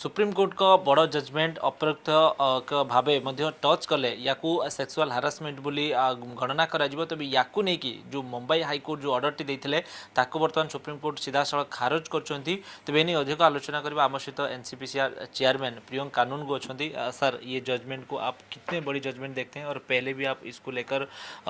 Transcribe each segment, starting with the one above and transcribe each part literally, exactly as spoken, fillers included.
Supreme court का बड़ judgement अपरोक्त भाव टच कले या सेक्सुअल हारासमेंट बोली गणना करा तबे या नहीं जो मुंबई हाईकोर्ट जो ऑर्डर टी देते बर्तमान सुप्रीम कोर्ट सीधा सड़क खारज कर तेज नहीं अधिक आलोचना करवा आम सहित एनसीपीसीआर चेयरमैन प्रियंक कानून को अच्छा सर ये जजमेंट को आप कितने बड़ी जजमेंट देखते हैं और पहले भी आप इसको लेकर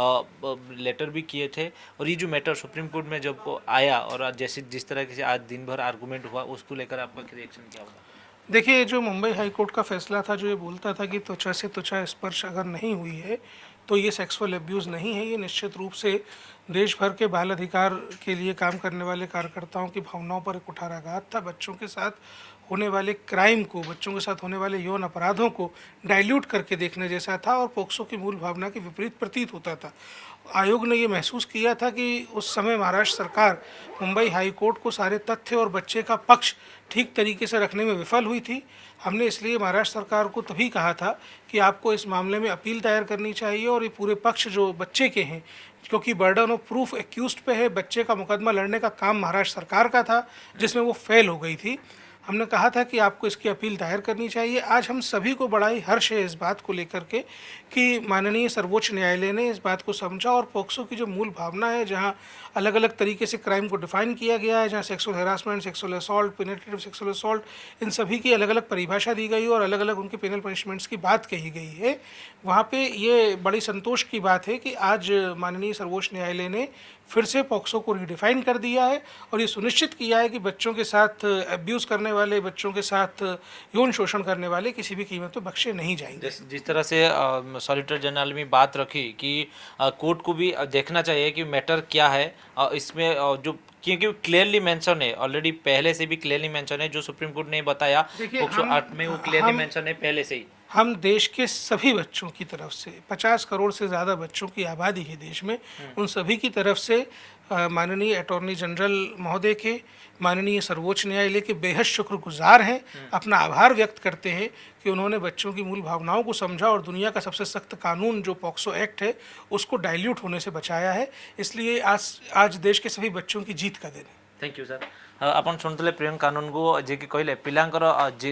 लेटर भी किए थे और ये जो मैटर सुप्रीम कोर्ट में जब आया और जैसे जिस तरह से आज दिन भर आर्गूमेंट हुआ उसको लेकर आपका रिएक्शन क्या होगा? देखिए, जो मुंबई हाईकोर्ट का फैसला था जो ये बोलता था कि त्वचा से त्वचा स्पर्श अगर नहीं हुई है तो ये सेक्सुअल एब्यूज़ नहीं है, ये निश्चित रूप से देश भर के बाल अधिकार के लिए काम करने वाले कार्यकर्ताओं की भावनाओं पर एक कुठाराघात था। बच्चों के साथ होने वाले क्राइम को, बच्चों के साथ होने वाले यौन अपराधों को डाइल्यूट करके देखने जैसा था और पोक्सो की मूल भावना के विपरीत प्रतीत होता था। आयोग ने ये महसूस किया था कि उस समय महाराष्ट्र सरकार मुंबई हाई कोर्ट को सारे तथ्य और बच्चे का पक्ष ठीक तरीके से रखने में विफल हुई थी। हमने इसलिए महाराष्ट्र सरकार को तभी कहा था कि आपको इस मामले में अपील दायर करनी चाहिए और ये पूरे पक्ष जो बच्चे के हैं, क्योंकि बर्डन ऑफ प्रूफ एक्यूज्ड पे है, बच्चे का मुकदमा लड़ने का काम महाराष्ट्र सरकार का था जिसमें वो फेल हो गई थी। हमने कहा था कि आपको इसकी अपील दायर करनी चाहिए। आज हम सभी को बड़ा ही हर्ष है इस बात को लेकर के कि माननीय सर्वोच्च न्यायालय ने इस बात को समझा और पोक्सो की जो मूल भावना है, जहां अलग अलग तरीके से क्राइम को डिफाइन किया गया है, जहां sexual harassment, sexual assault, penetrative sexual assault, इन सभी की अलग अलग परिभाषा दी गई और अलग अलग उनके पेनल पनिशमेंट्स की बात कही गई है, वहाँ पे ये बड़ी संतोष की बात है कि आज माननीय सर्वोच्च न्यायालय ने फिर से पोक्सो को रिडिफाइन कर दिया है और ये सुनिश्चित किया है कि बच्चों के साथ अब्यूज़ करने वाले, बच्चों के साथ यौन शोषण करने वाले किसी भी कीमत पर बख्शे नहीं जाएंगे। जिस, जिस तरह से सॉलिसिटर जनरल में बात रखी कि कोर्ट को भी देखना चाहिए कि मैटर क्या है, आ, इसमें आ, जो क्योंकि क्लियरली मेंशन है, ऑलरेडी पहले से भी क्लियरली मेंशन है, जो सुप्रीम कोर्ट ने बताया पोक्सो एक्ट में वो क्लियरली मेंशन है पहले से ही। हम देश के सभी बच्चों की तरफ से, पचास करोड़ से ज़्यादा बच्चों की आबादी है देश में, उन सभी की तरफ से माननीय अटॉर्नी जनरल महोदय के, माननीय सर्वोच्च न्यायालय के बेहद शुक्रगुजार हैं, अपना आभार व्यक्त करते हैं कि उन्होंने बच्चों की मूल भावनाओं को समझा और दुनिया का सबसे सख्त कानून जो पॉक्सो एक्ट है उसको डाइल्यूट होने से बचाया है। इसलिए आज आज देश के सभी बच्चों की जीत का दिन है। Thank you sir. आपन शुणुले प्रियंक कानून को जे कि कहले पिलांकर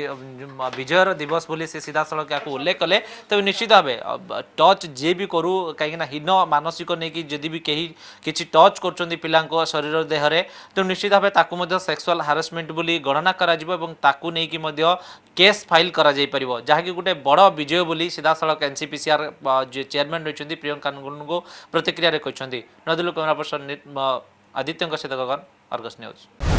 विजयर दिवस बोली से सीधा सड़क या उल्लेख कले तब निश्चित भाव टच जे भी करू कहीं हीन मानसिक नहीं कि जदि भी कहीं किसी टच कर पिलांको शरीर देहरे तो निश्चित भाव ताकू सेक्सुअल हारासमेंट बोली गणना करा जिवो एवं ताकू नहीं कि मध्य केस फाइल करा जाई परिबो, जहाँकि गोटे बड़ विजय बोली सीधा सड़क एनसीपीसीआर चेयरमैन रही प्रियंक कानून को प्रतिक्रिया कहते। नदिल्ली कैमरा पर्सन आदित्य सहित गगन, अर्गस न्यूज।